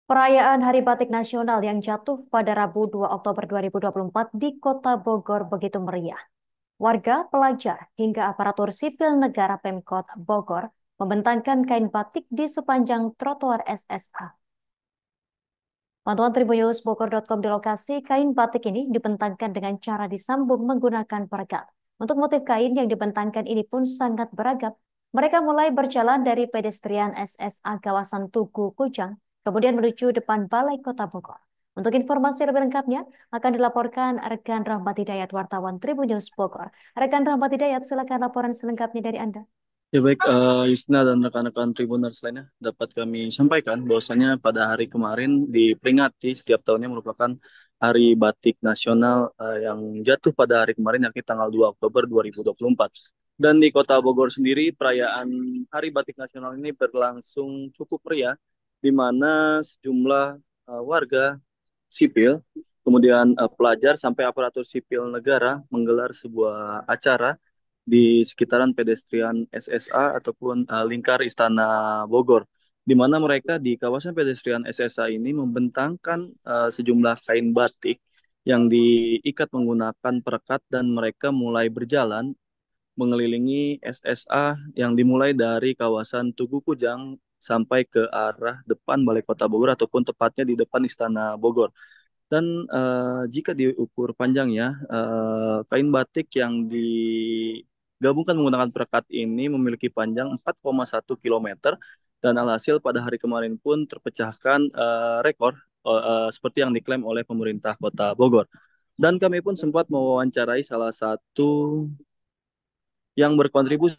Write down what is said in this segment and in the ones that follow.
Perayaan Hari Batik Nasional yang jatuh pada Rabu 2 Oktober 2024 di Kota Bogor begitu meriah. Warga, pelajar, hingga aparatur sipil negara Pemkot Bogor membentangkan kain batik di sepanjang trotoar SSA. Pantauan Tribunnews Bogor.com di lokasi, kain batik ini dibentangkan dengan cara disambung menggunakan perekat. Untuk motif kain yang dibentangkan ini pun sangat beragam. Mereka mulai berjalan dari pedestrian SSA kawasan Tugu Kujang, kemudian menuju depan Balai Kota Bogor. Untuk informasi lebih lengkapnya akan dilaporkan rekan Rahmat Hidayat, wartawan Tribunnews Bogor. Rekan Rahmat Hidayat, silakan laporan selengkapnya dari Anda. Ya baik, Yustina dan rekan-rekan Tribuners lainnya dapat kami sampaikan bahwasanya pada hari kemarin diperingati setiap tahunnya merupakan Hari Batik Nasional yang jatuh pada hari kemarin yakni tanggal 2 Oktober 2024. Dan di Kota Bogor sendiri perayaan Hari Batik Nasional ini berlangsung cukup meriah di mana sejumlah warga sipil, kemudian pelajar sampai aparatur sipil negara menggelar sebuah acara di sekitaran pedestrian SSA ataupun lingkar Istana Bogor, di mana mereka di kawasan pedestrian SSA ini membentangkan sejumlah kain batik yang diikat menggunakan perekat dan mereka mulai berjalan mengelilingi SSA yang dimulai dari kawasan Tugu Kujang sampai ke arah depan Balai Kota Bogor ataupun tepatnya di depan Istana Bogor. Dan jika diukur panjangnya, kain batik yang digabungkan menggunakan perekat ini memiliki panjang 4,1 kilometer dan alhasil pada hari kemarin pun terpecahkan rekor seperti yang diklaim oleh pemerintah Kota Bogor. Dan kami pun sempat mewawancarai salah satu yang berkontribusi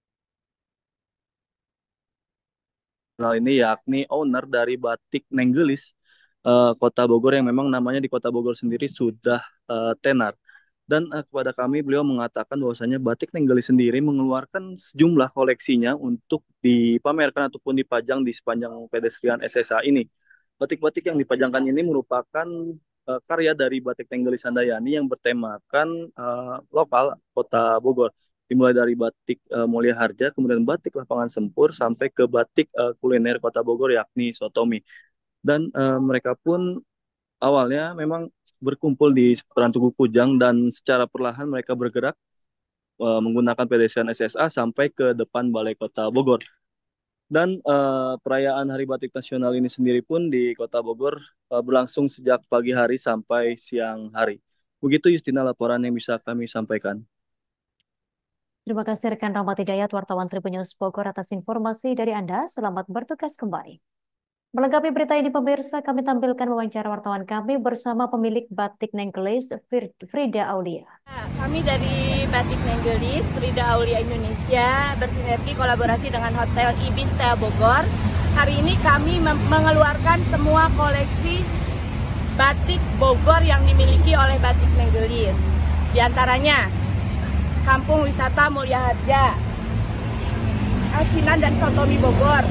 hal ini yakni owner dari Batik Nenggelis Kota Bogor yang memang namanya di Kota Bogor sendiri sudah tenar. Dan kepada kami beliau mengatakan bahwasanya Batik Nenggelis sendiri mengeluarkan sejumlah koleksinya untuk dipamerkan ataupun dipajang di sepanjang pedestrian SSA ini. Batik-batik yang dipajangkan ini merupakan karya dari Batik Nenggelis Handayani yang bertemakan lokal Kota Bogor, dimulai dari batik Mulia Harja, kemudian batik Lapangan Sempur, sampai ke batik kuliner Kota Bogor yakni Sotomi. Dan mereka pun awalnya memang berkumpul di seputaran Tugu Kujang dan secara perlahan mereka bergerak menggunakan pedestrian SSA sampai ke depan Balai Kota Bogor. Dan perayaan Hari Batik Nasional ini sendiri pun di Kota Bogor berlangsung sejak pagi hari sampai siang hari. Begitu Justina laporan yang bisa kami sampaikan. Terima kasih rekan Rahmat Hidayat, wartawan Tribunnews Bogor atas informasi dari Anda. Selamat bertugas kembali. Melengkapi berita ini pemirsa, kami tampilkan wawancara wartawan kami bersama pemilik Batik Nenggelis, Frida Aulia. Kami dari Batik Nenggelis, Frida Aulia Indonesia, bersinergi kolaborasi dengan Hotel Ibis Stea Bogor. Hari ini kami mengeluarkan semua koleksi batik Bogor yang dimiliki oleh Batik Nenggelis. Di antaranya Kampung Wisata Mulia Harja, Asinan dan Sotomi Bogor,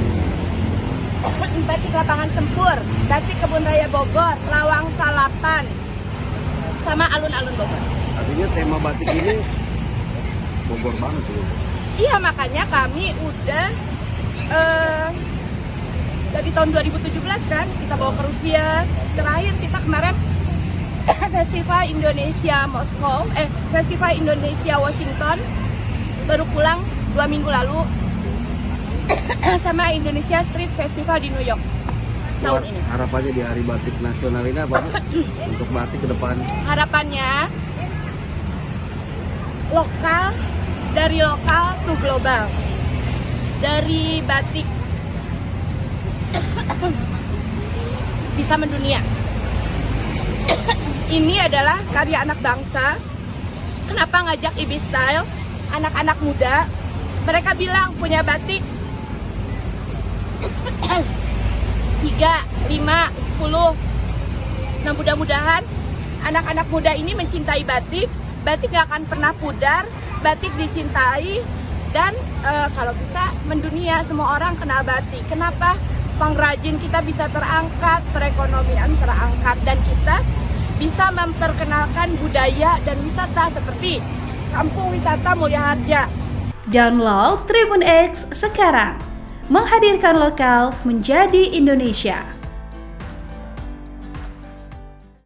Batik Lapangan Sempur, Batik Kebun Raya Bogor, Lawang Salapan, sama alun-alun Bogor. Artinya tema batik ini Bogor banget tuh. Iya, makanya kami udah dari tahun 2017 kan kita bawa ke Rusia. Terakhir kita kemarin Festival Indonesia Moskow, Festival Indonesia Washington, baru pulang 2 minggu lalu. Sama Indonesia Street Festival di New York tahun ini. Harapannya di Hari Batik Nasional ini apa untuk batik ke depan? Harapannya lokal, dari lokal to global, dari batik bisa mendunia. Ini adalah karya anak bangsa. Kenapa ngajak Ibis Style? Anak-anak muda, mereka bilang punya batik 3, 5, 10. Nah, mudah-mudahan anak-anak muda ini mencintai batik. Batik gak akan pernah pudar, batik dicintai, dan kalau bisa mendunia, semua orang kenal batik. Kenapa? Pengrajin kita bisa terangkat, perekonomian terangkat, dan kita bisa memperkenalkan budaya dan wisata seperti Kampung Wisata Mulia Harja. Download Tribun X sekarang. Menghadirkan lokal menjadi Indonesia.